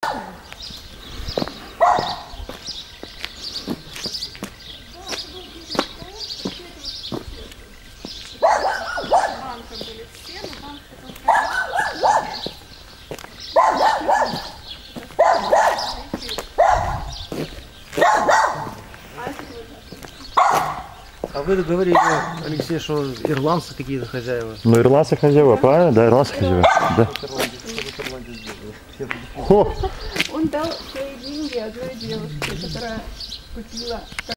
А вы говорили, Алексей, что ирландцы какие-то хозяева. Ну, ирландцы хозяева, правильно? Да, ирландцы хозяева. Да. Он дал свои деньги одной девушке, которая купила